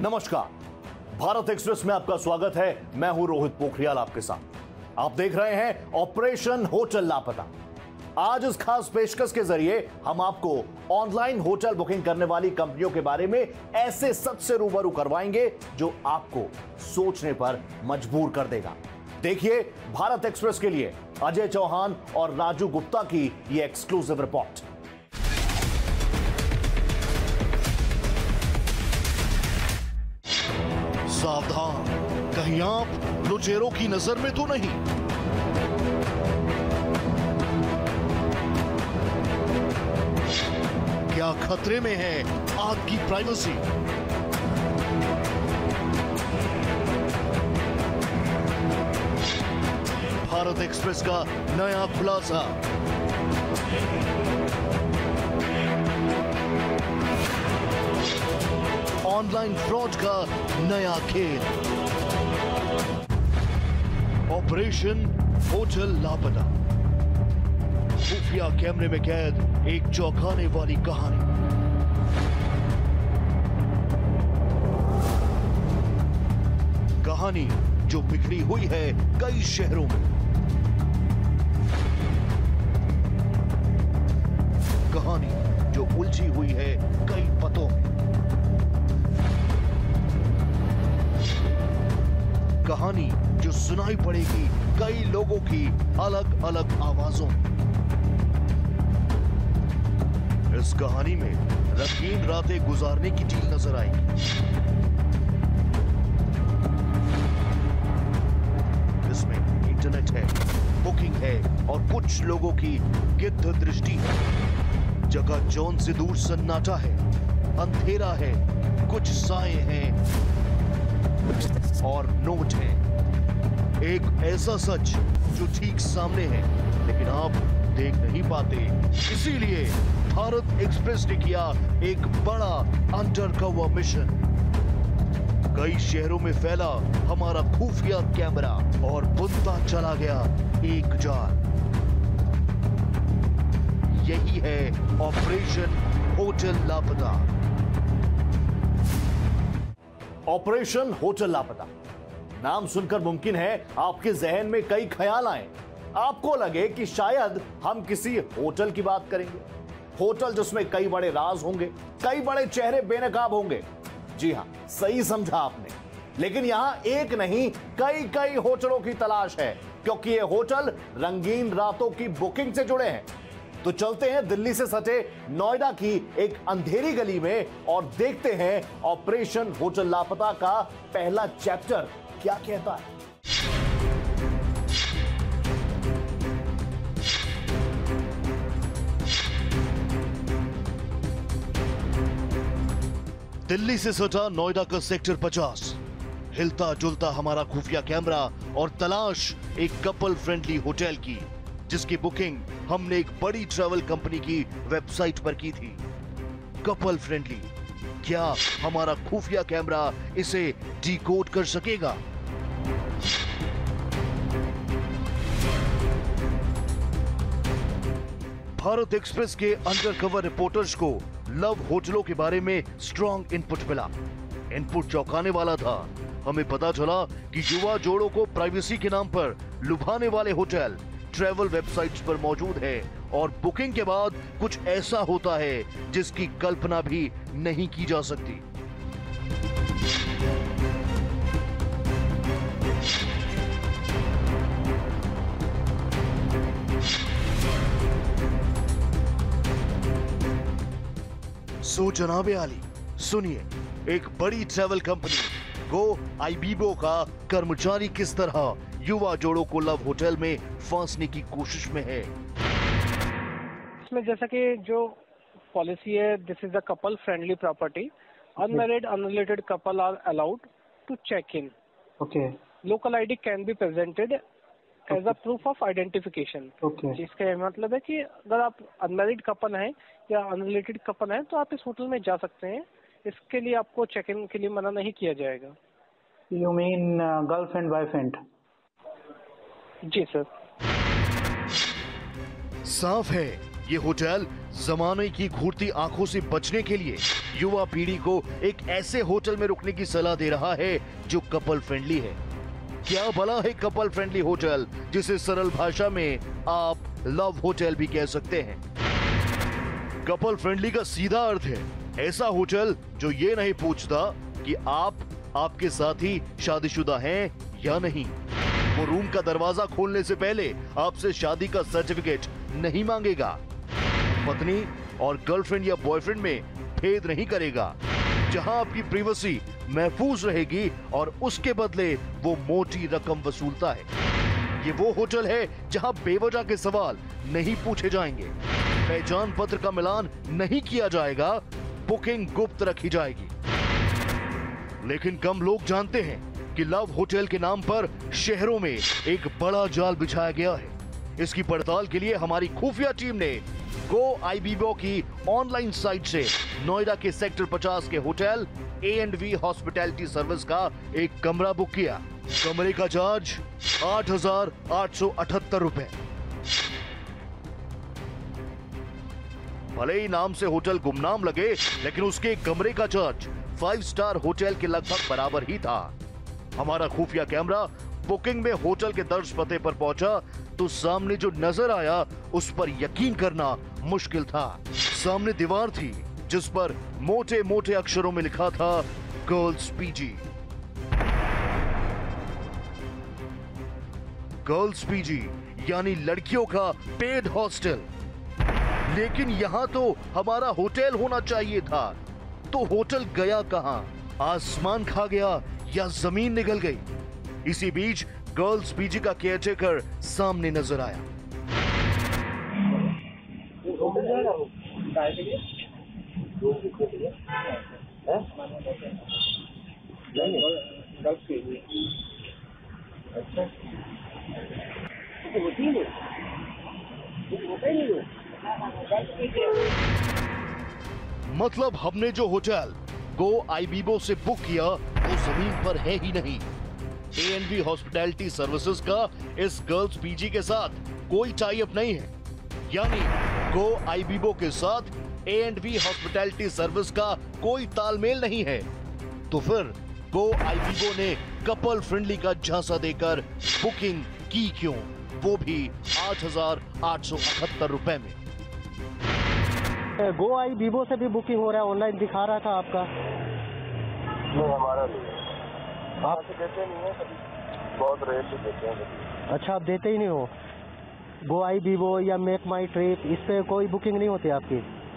नमस्कार, भारत एक्सप्रेस में आपका स्वागत है। मैं हूं रोहित पोखरियाल आपके साथ। आप देख रहे हैं ऑपरेशन होटल लापता। आज इस खास पेशकश के जरिए हम आपको ऑनलाइन होटल बुकिंग करने वाली कंपनियों के बारे में ऐसे सच से रूबरू करवाएंगे जो आपको सोचने पर मजबूर कर देगा। देखिए भारत एक्सप्रेस के लिए अजय चौहान और राजू गुप्ता की यह एक्सक्लूसिव रिपोर्ट। सावधान, कहीं आप लुटेरों की नजर में तो नहीं। क्या खतरे में है आपकी प्राइवेसी? भारत एक्सप्रेस का नया खुलासा। ऑनलाइन फ्रॉड का नया खेल। ऑपरेशन होटल लापता। खुफिया कैमरे में कैद एक चौंकाने वाली कहानी। कहानी जो बिखरी हुई है कई शहरों में। कहानी जो उलझी हुई है कई पतों में। कहानी जो सुनाई पड़ेगी कई लोगों की अलग अलग आवाजों में। इस कहानी में रंगीन रातें गुजारने की डील नजर आएगी। इसमें इंटरनेट है, बुकिंग है और कुछ लोगों की गिद्ध दृष्टि है। जगह जौन से दूर सन्नाटा है, अंधेरा है, कुछ साए हैं और नोट है। एक ऐसा सच जो ठीक सामने है लेकिन आप देख नहीं पाते। इसीलिए भारत एक्सप्रेस ने किया एक बड़ा अंडरकवर मिशन। कई शहरों में फैला हमारा खुफिया कैमरा और बुनता चला गया एक जाल। यही है ऑपरेशन होटल लापता। ऑपरेशन होटल लापता नाम सुनकर मुमकिन है आपके जहन में कई ख्याल आए। आपको लगे कि शायद हम किसी होटल की बात करेंगे, होटल जिसमें कई बड़े राज होंगे, कई बड़े चेहरे बेनकाब होंगे। जी हां, सही समझा आपने। लेकिन यहां एक नहीं कई कई होटलों की तलाश है, क्योंकि ये होटल रंगीन रातों की बुकिंग से जुड़े हैं। तो चलते हैं दिल्ली से सटे नोएडा की एक अंधेरी गली में और देखते हैं ऑपरेशन होटल लापता का पहला चैप्टर क्या कहता है। दिल्ली से सटा नोएडा का सेक्टर 50। हिलता जुलता हमारा खुफिया कैमरा और तलाश एक कपल फ्रेंडली होटल की, जिसकी बुकिंग हमने एक बड़ी ट्रैवल कंपनी की वेबसाइट पर की थी। कपल फ्रेंडली, क्या हमारा खुफिया कैमरा इसे डिकोड कर सकेगा? भारत एक्सप्रेस के अंडरकवर रिपोर्टर्स को लव होटलों के बारे में स्ट्रॉन्ग इनपुट मिला। इनपुट चौंकाने वाला था। हमें पता चला कि युवा जोड़ों को प्राइवेसी के नाम पर लुभाने वाले होटल ट्रैवल वेबसाइट्स पर मौजूद है और बुकिंग के बाद कुछ ऐसा होता है जिसकी कल्पना भी नहीं की जा सकती। सो जनाबे आली, सुनिए, एक बड़ी ट्रैवल कंपनी गो आईबीबो का कर्मचारी किस तरह युवा जोड़ों को लव होटल में फांसने की कोशिश में है। इसमें जैसा कि जो पॉलिसी है, this is a couple friendly property. Unmarried unrelated couple are allowed to check in. Okay. Local ID can be presented as a proof of identification. जिसका ये मतलब है कि अगर आप अनमैरिड कपल हैं या अनरिलेटेड कपल हैं तो आप इस होटल में जा सकते हैं। इसके लिए आपको चेक इन के लिए मना नहीं किया जाएगा। You mean girlfriend boyfriend? जी सर। साफ है ये होटल जमाने की घूरती आंखों से बचने के लिए युवा पीढ़ी को एक ऐसे होटल में रुकने की सलाह दे रहा है जो कपल फ्रेंडली है। क्या भला है कपल फ्रेंडली होटल, जिसे सरल भाषा में आप लव होटल भी कह सकते हैं। कपल फ्रेंडली का सीधा अर्थ है ऐसा होटल जो ये नहीं पूछता कि आप आपके साथी शादीशुदा हैं या नहीं। वो रूम का दरवाजा खोलने से पहले आपसे शादी का सर्टिफिकेट नहीं मांगेगा। पत्नी और गर्लफ्रेंड या बॉयफ्रेंड में भेद नहीं करेगा। जहां आपकी प्राइवेसी महफूज रहेगी और उसके बदले वो मोटी रकम वसूलता है। ये वो होटल है जहां बेवजह के सवाल नहीं पूछे जाएंगे, पहचान पत्र का मिलान नहीं किया जाएगा, बुकिंग गुप्त रखी जाएगी। लेकिन कम लोग जानते हैं कि लव होटल के नाम पर शहरों में एक बड़ा जाल बिछाया गया है। इसकी पड़ताल के लिए हमारी खुफिया टीम ने GoIbibo की ऑनलाइन साइट से नोएडा के सेक्टर 50 के होटल A&V हॉस्पिटैलिटी सर्विस का एक कमरा बुक किया। कमरे का चार्ज 8,878 रुपए। भले ही नाम से होटल गुमनाम लगे, लेकिन उसके कमरे का चार्ज 5 स्टार होटल के लगभग बराबर ही था। हमारा खुफिया कैमरा बुकिंग में होटल के दर्ज पते पर पहुंचा तो सामने जो नजर आया उस पर यकीन करना मुश्किल था। सामने दीवार थी जिस पर मोटे मोटे अक्षरों में लिखा था गर्ल्स पीजी। गर्ल्स पीजी यानी लड़कियों का पेड हॉस्टल। लेकिन यहां तो हमारा होटल होना चाहिए था, तो होटल गया कहां? आसमान खा गया या जमीन निगल गई? इसी बीच गर्ल्स पीजी का केयरटेकर सामने नजर आया। मतलब हमने जो होटल GoIbibo से बुक किया वो जमीन पर है ही नहीं। A&V हॉस्पिटैलिटी सर्विसेज का इस गर्ल्स पीजी के साथ कोई टाई अप नहीं है, यानी GoIbibo के साथ A&V हॉस्पिटैलिटी सर्विस का कोई तालमेल नहीं है। तो फिर GoIbibo ने कपल फ्रेंडली का झांसा देकर बुकिंग की क्यों, वो भी 8,878 रुपए में। GoIbibo से भी बुकिंग हो रहा है, ऑनलाइन दिखा रहा था आपका। नहीं, हमारा नहीं, आप देते नहीं है, बहुत रेट से देते हैं। अच्छा, आप देते ही नहीं हो। GoIbibo या मेक माई ट्रिप, इस पे कोई बुकिंग नहीं होती आपकी?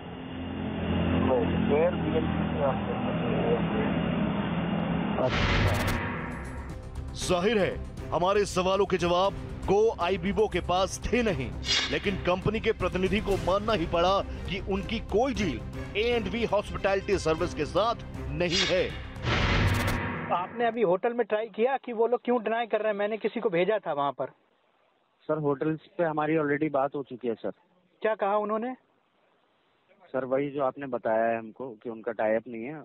अच्छा, जाहिर है हमारे सवालों के जवाब GoIbibo के पास थे नहीं, लेकिन कंपनी के प्रतिनिधि को मानना ही पड़ा कि उनकी कोई डील A&V हॉस्पिटैलिटी सर्विस के साथ नहीं है। आपने अभी होटल में ट्राई किया कि वो लोग क्यों डिनाई कर रहे हैं? मैंने किसी को भेजा था वहाँ पर। सर होटल्स पे हमारी ऑलरेडी बात हो चुकी है सर। क्या कहा उन्होंने? सर वही जो आपने बताया है हमको कि उनका टाई अप नहीं है।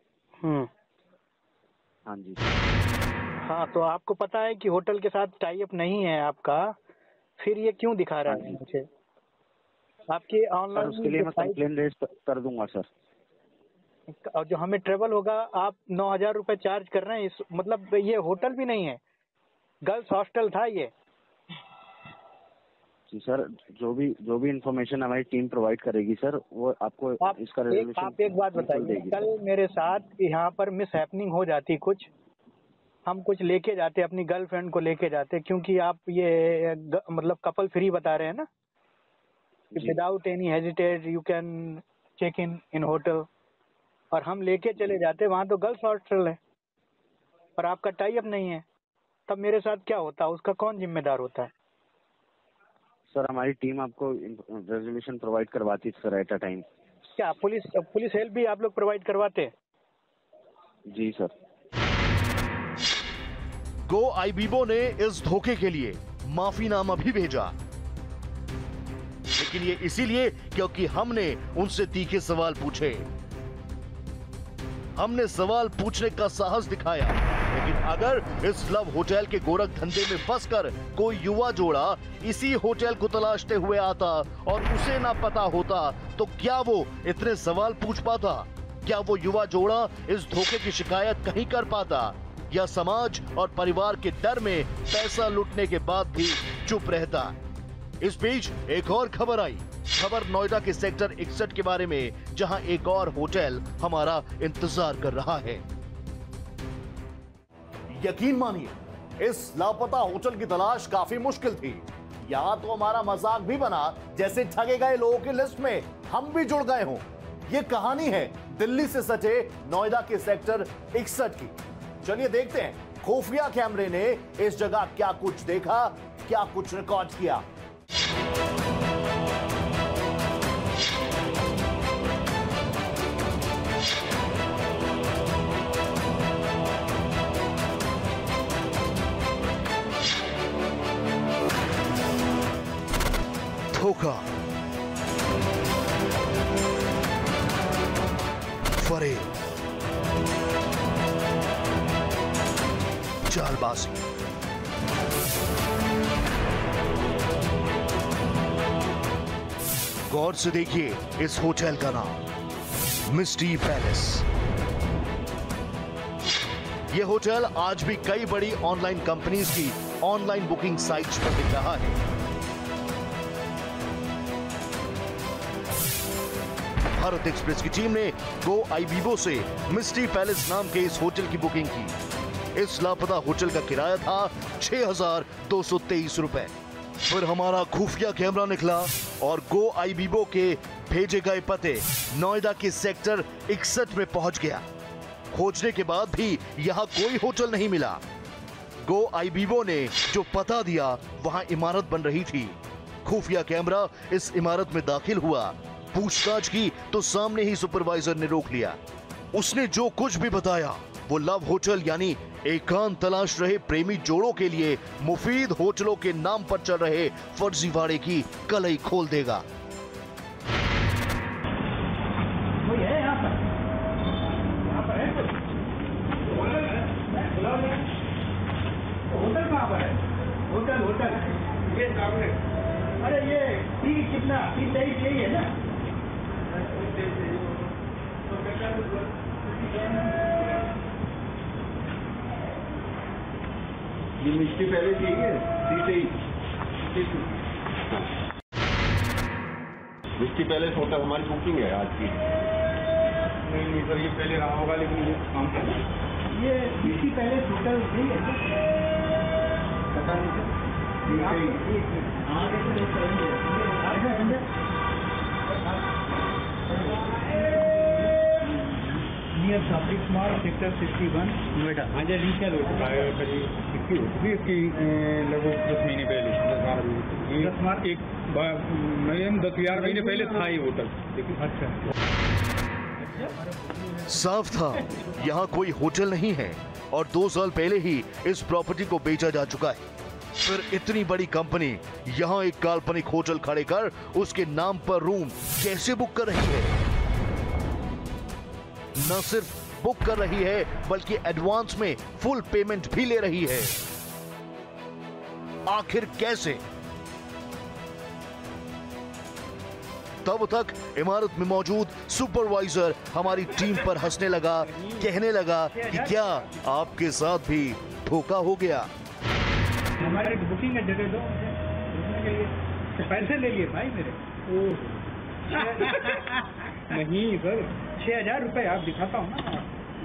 हाँ जी। हाँ, तो आपको पता है कि होटल के साथ टाई अप नहीं है आपका, फिर ये क्यों दिखा रहा है मुझे? आपकी ऑनलाइन उसके लिए मैं कंप्लेन रेज कर दूंगा सर। और जो हमें ट्रेवल होगा, आप 9,000 रुपए चार्ज कर रहे हैं। इस मतलब ये होटल भी नहीं है, गर्ल्स हॉस्टल था ये। जी सर, जो भी इंफॉर्मेशन हमारी टीम प्रोवाइड करेगी सर, वो आपको इसका रेजोल्यूशन। आप एक बात बताइए, कल मेरे साथ यहाँ पर मिस हैपनिंग हो जाती, हम कुछ लेके जाते, अपनी गर्लफ्रेंड को लेके जाते, क्योंकि आप ये मतलब कपल फ्री बता रहे हैं ना, without any hesitate you can check in hotel, और हम लेके चले जाते, वहाँ तो गर्ल्स हॉस्टल है और आपका टाई अप नहीं है, तब मेरे साथ क्या होता? उसका कौन जिम्मेदार होता है? सर हमारी टीम आपको रेजोल्यूशन प्रोवाइड करवाती है सर एट अ टाइम। क्या पुलिस हेल्प भी आप लोग प्रोवाइड करवाते हैं? जी सर। GoIbibo ने इस धोखे के लिए माफीनामा भी भेजा, लेकिन ये इसीलिए क्योंकि हमने उनसे तीखे सवाल पूछे। हमने सवाल पूछने का साहस दिखाया, लेकिन अगर इस लव होटल के गोरख धंधे में फंसकर कोई युवा जोड़ा इसी होटल को तलाशते हुए आता और उसे ना पता होता तो क्या वो इतने सवाल पूछ पाता? क्या वो युवा जोड़ा इस धोखे की शिकायत कहीं कर पाता, या समाज और परिवार के डर में पैसा लूटने के बाद भी चुप रहता? इस बीच एक और खबर आई, खबर नोएडा के सेक्टर 61 के बारे में, जहां एक और होटल हमारा इंतजार कर रहा है। यकीन मानिए, इस लापता होटल की तलाश काफी मुश्किल थी। यहां तो हमारा मजाक भी बना, जैसे ठगे गए लोगों की लिस्ट में हम भी जुड़ गए हों। ये कहानी है दिल्ली से सटे नोएडा के सेक्टर 61 की। चलिए देखते हैं खुफिया कैमरे ने इस जगह क्या कुछ देखा, क्या कुछ रिकॉर्ड किया। धोखा, फरेब, चालबाजी, गौर से देखिए इस होटल का नाम मिस्टी पैलेस। यह होटल आज भी कई बड़ी ऑनलाइन कंपनीज की ऑनलाइन बुकिंग साइट्स पर दिख रहा है। भारत एक्सप्रेस की टीम ने गो आईबीबो से मिस्टी पैलेस नाम के इस होटल की बुकिंग की। इस लापता होटल का किराया था 6,223 रुपए। फिर हमारा खुफिया कैमरा निकला और गो आईबीबो के भेजे गए पते नोएडा के सेक्टर 61 में पहुंच गया। खोजने के बाद भी यहां कोई होटल नहीं मिला। गो आईबीबो ने जो पता दिया वहां इमारत बन रही थी। खुफिया कैमरा इस इमारत में दाखिल हुआ, पूछताछ की तो सामने ही सुपरवाइजर ने रोक लिया। उसने जो कुछ भी बताया वो लव होटल यानी एकांत तलाश रहे प्रेमी जोड़ों के लिए मुफीद होटलों के नाम पर चल रहे फर्जीवाड़े की कलई खोल देगा। कोई है यहाँ पर? यहाँ पर है कोई? होटल कहाँ पर है? होटल ये सामने। अरे ये फी कितना? फी 23 यही है ना? ये मिस्टी पहले चाहिए मिस्टी पैलेस होटल हमारी बुकिंग है आज की। नहीं सर, ये पहले रहा होगा लेकिन ये काम कर ये मिस्टी पैलेस होटल नहीं है पता near shopping mall sector 61 Noida. हाँ जी, रीसेल इसकी लगभग 10 महीने पहले 10-11 महीने पहले था ये होटल। अच्छा, साफ था यहाँ कोई होटल नहीं है और 2 साल पहले ही इस प्रॉपर्टी को बेचा जा चुका है। फिर इतनी बड़ी कंपनी यहाँ एक काल्पनिक होटल खड़े कर उसके नाम पर रूम कैसे बुक कर रही है? न सिर्फ बुक कर रही है बल्कि एडवांस में फुल पेमेंट भी ले रही है। आखिर कैसे? तब तक इमारत में मौजूद सुपरवाइजर हमारी टीम पर हंसने लगा, कहने लगा कि क्या आपके साथ भी धोखा हो गया? हमारे बुकिंग है, दे दो तो पैसे ले लिए भाई मेरे। नहीं सर, 6,000 रुपए आप दिखाता हूँ ना।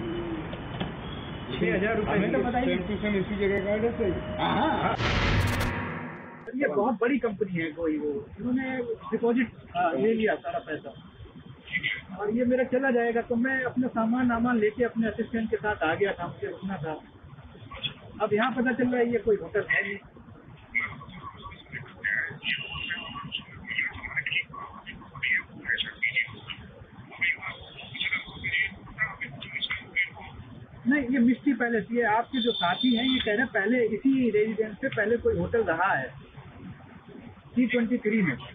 6,000 रुपए तो बताइए इसी जगह का एड्रेस है। ये बहुत बड़ी कंपनी है कोई, वो इन्होंने डिपॉजिट ले लिया सारा पैसा और ये मेरा चला जाएगा। तो मैं अपना सामान लेके अपने असिस्टेंट के साथ आ गया था, मुझे रुकना था। अब यहाँ पता चल रहा है ये कोई होटल है नहीं। नहीं, ये मिस्टी पैलेस, ये आपके जो साथी हैं ये कह रहे हैं पहले इसी रेजिडेंस से पहले कोई होटल रहा है C23 में।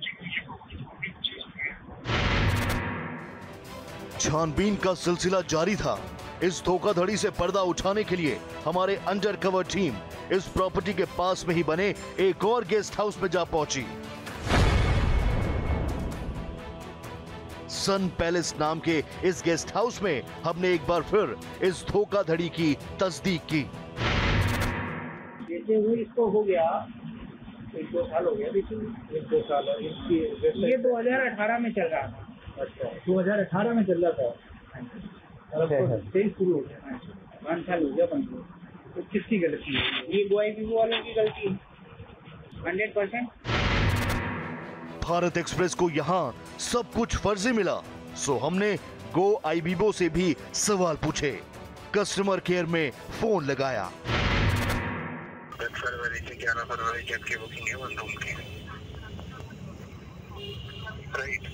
छानबीन का सिलसिला जारी था इस धोखाधड़ी से पर्दा उठाने के लिए हमारे अंडरकवर टीम इस प्रॉपर्टी के पास में ही बने एक और गेस्ट हाउस में जा पहुंची। सन पैलेस नाम के इस गेस्ट हाउस में हमने एक बार फिर इस धोखाधड़ी की तस्दीक की। जैसे हुई इसको हो गया 1-2 साल हो गया, लेकिन 1-2 साल ये 2018 में चल रहा था। अच्छा, 2018 में चल रहा था सेल शुरू हो गया, 5 साल हो गया बंद। तो किसकी गलती है? ये GoIBIBO वालों की गलती 100%। भारत एक्सप्रेस को यहाँ सब कुछ फर्जी मिला, सो हमने GoIBIBO से भी सवाल पूछे। कस्टमर केयर में फोन लगाया। 10 फरवरी से 11 फरवरी की आपकी बुकिंग है 1 रूम की, राइट?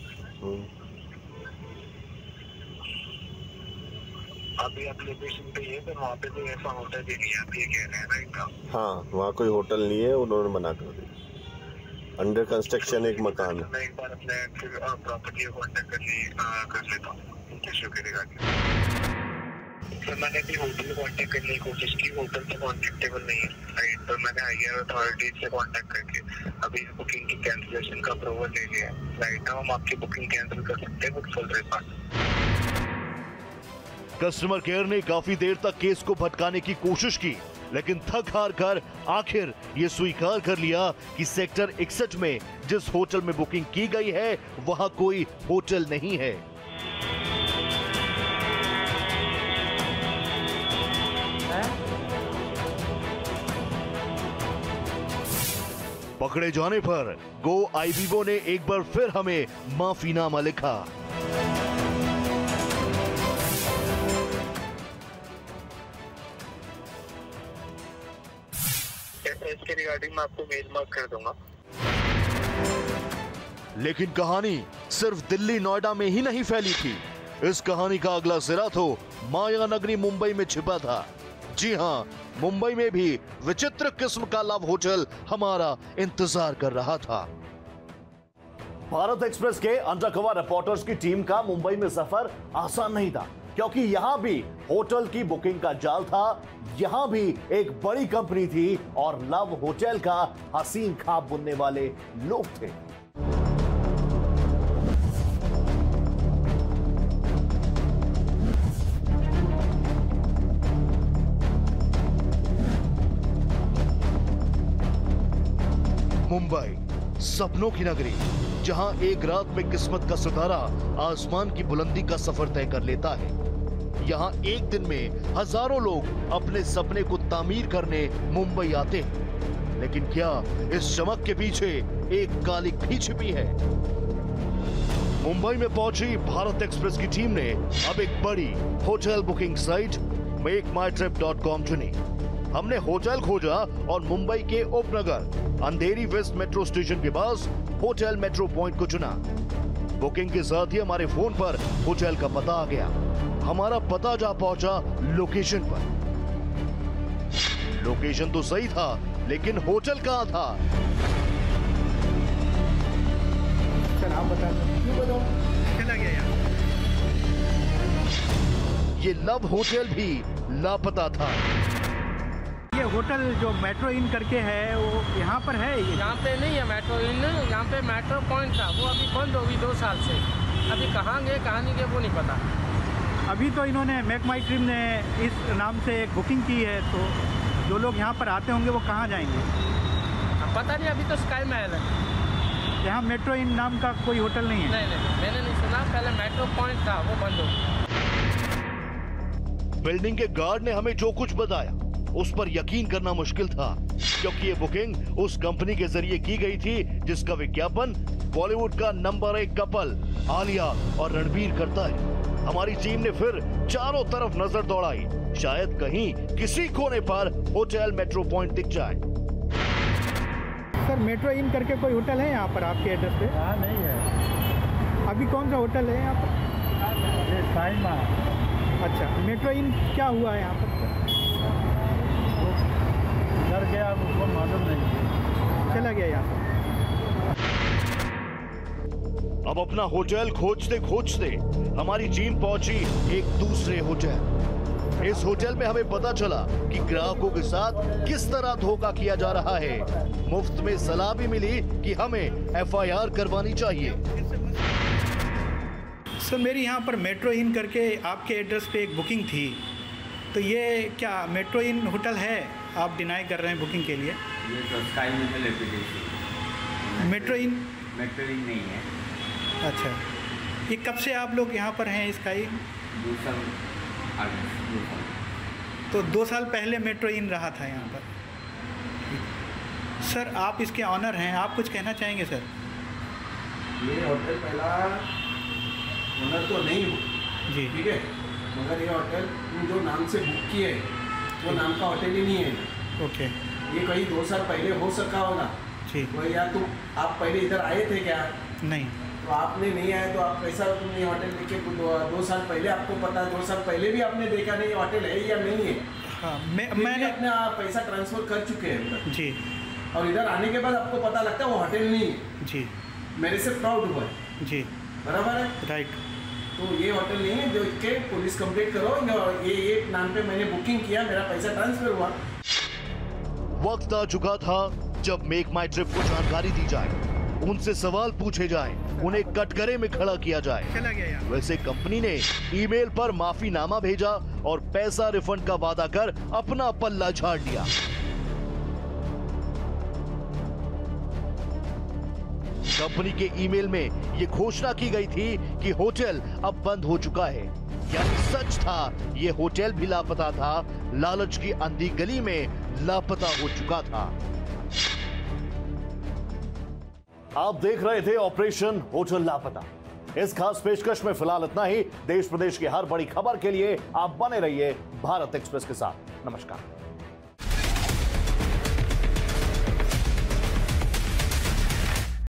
अभी एप्लीकेशन पे ये तो वहाँ पे कोई ऐसा होटल भी नहीं है, आप ये कह रहे हैं, राइट? हाँ, वहाँ कोई होटल नहीं है, उन्होंने मना कर दिया। अंडर कंस्ट्रक्शन एक मकान है। मैं एक बार अपने प्रॉपर्टी को कांटेक्ट कर लेता हूँ इशू के रिगार्डिंग। सर मैंने भी होटल को कांटेक्ट करने की कोशिश की, होटल तो कांटेक्टेबल नहीं है, राइट? तो मैंने हायर अथॉरिटीज से कांटेक्ट करके अभी बुकिंग की कैंसिलेशन का अप्रूवल ले लिया है, राइट? हम आपकी बुकिंग कैंसिल कर सकते हैं with full refund. Customer care ने काफी देर तक केस को भटकाने की कोशिश की, लेकिन थक हार कर आखिर ये स्वीकार कर लिया कि सेक्टर 61 में जिस होटल में बुकिंग की गई है वहां कोई होटल नहीं है। पकड़े जाने पर GoIBIBO ने एक बार फिर हमें माफीनामा लिखा। इसके रिगार्डिंग मैं आपको मेल मार्क कर दूंगा। लेकिन कहानी सिर्फ दिल्ली नोएडा में ही नहीं फैली थी। इस कहानी का अगला सिरा तो माया नगरी मुंबई में छिपा था। जी हाँ, मुंबई में भी विचित्र किस्म का लव होटल हमारा इंतजार कर रहा था। भारत एक्सप्रेस के अंडरकवर रिपोर्टर्स की टीम का मुंबई में सफर आसान नहीं था, क्योंकि यहां भी होटल की बुकिंग का जाल था, यहां भी एक बड़ी कंपनी थी और लव होटल का हसीन ख्वाब बुनने वाले लोग थे। मुंबई सपनों की नगरी, जहां एक रात में किस्मत का सितारा आसमान की बुलंदी का सफर तय कर लेता है। यहाँ एक दिन में हजारों लोग अपने सपने को तामीर करने मुंबई आते हैं, लेकिन क्या इस चमक के पीछे एक काली भी छिपी है? मुंबई में पहुंची भारत एक्सप्रेस की टीम ने अब एक बड़ी होटल बुकिंग साइट मेकमाईट्रिप.com चुनी। हमने होटल खोजा और मुंबई के उपनगर अंधेरी वेस्ट मेट्रो स्टेशन के पास होटल मेट्रो पॉइंट को चुना। बुकिंग के साथ ही हमारे फोन पर होटल का पता आ गया। हमारा पता जा पहुंचा लोकेशन पर। लोकेशन तो सही था, लेकिन होटल कहां था? आप बता दो, चला गया यार। ये लव होटल भी लापता था। ये होटल जो मेट्रो इन करके है वो यहाँ पर है? यहाँ पे नहीं है मेट्रो इन, यहाँ पे मेट्रो पॉइंट था, वो अभी बंद होगी 2 साल से। अभी कहाँ गए कहाँ नहीं गए वो नहीं पता। अभी तो इन्होंने मेक माई ट्रिप ने इस नाम से एक बुकिंग की है, तो जो लोग यहाँ पर आते होंगे वो कहाँ जाएंगे? पता नहीं, अभी तो स्काई महल है। यहाँ मेट्रो इन नाम का कोई होटल नहीं है? नहीं, मैंने नहीं सुना। पहले मेट्रो पॉइंट था, वो बंद हो गया। बिल्डिंग के गार्ड ने हमें जो कुछ बताया उस पर यकीन करना मुश्किल था, क्योंकि ये बुकिंग उस कंपनी के जरिए की गई थी जिसका विज्ञापन बॉलीवुड का नंबर 1 कपल आलिया और रणबीर करता है। हमारी टीम ने फिर चारों तरफ नजर दौड़ाई, शायद कहीं किसी कोने पर होटल मेट्रो पॉइंट दिख जाए। सर, मेट्रो इन करके कोई होटल है यहाँ पर आपके एड्रेस पे? हाँ, नहीं है। अभी कौन सा होटल है यहाँ पर? अच्छा, मेट्रो इन क्या हुआ है यहाँ पर? घर गया, उसको मालूम नहीं, चला गया यहाँ। अब अपना होटल खोजते खोजते हमारी टीम पहुंची एक दूसरे होटल। इस होटल में हमें पता चला कि ग्राहकों के साथ किस तरह धोखा किया जा रहा है। मुफ्त में सलाह भी मिली कि हमें FIR करवानी चाहिए। सर मेरी यहाँ पर मेट्रो इन करके आपके एड्रेस पे एक बुकिंग थी, तो ये क्या मेट्रो इन होटल है? आप डिनाई कर रहे हैं बुकिंग के लिए। ये तो स्काई होटल है। मेट्रो इन नहीं है। अच्छा, ये कब से आप लोग यहाँ पर हैं स्काई? 2 साल। तो 2 साल पहले मेट्रो इन रहा था यहाँ पर। सर आप इसके ऑनर हैं, आप कुछ कहना चाहेंगे सर? ये होटल पहला ओनर तो नहीं हूँ जी, ठीक है, मगर ये होटल तुम जो नाम से बुक किए वो नाम का होटल ही नहीं है। ओके। ये कहीं 2 साल पहले हो सका होगा जी। वो या तुम आप पहले इधर आए थे क्या? नहीं। तो आपने नहीं आए तो आप कैसा तुमने ये होटल लेके 2 साल पहले आपको पता, 2 साल पहले भी आपने देखा नहीं होटल है या नहीं है? हाँ, मैंने अपने पैसा ट्रांसफर कर चुके हैं उधर जी, और इधर आने के बाद आपको पता लगता है वो होटल नहीं है जी, मेरे से फ्रॉड हुआ है जी, बराबर है, राइट। तो ये होटल नहीं है, जो के पुलिस कंप्लेंट करो, ये नाम पे मैंने बुकिंग किया, मेरा पैसा ट्रांसफर हुआ। वक्त आ चुका था जब मेक माई ट्रिप को जानकारी दी जाए, उनसे सवाल पूछे जाए, उन्हें कटघरे में खड़ा किया जाए। चला गया यार। वैसे कंपनी ने ईमेल पर माफीनामा भेजा और पैसा रिफंड का वादा कर अपना पल्ला झाड़ लिया। कंपनी के ईमेल में ये घोषणा की गई थी कि होटल अब बंद हो चुका है। यानी सच था, ये होटल भी लापता था, लालच की अंधी गली में लापता हो चुका था। आप देख रहे थे ऑपरेशन होटल लापता। इस खास पेशकश में फिलहाल इतना ही। देश प्रदेश की हर बड़ी खबर के लिए आप बने रहिए भारत एक्सप्रेस के साथ। नमस्कार।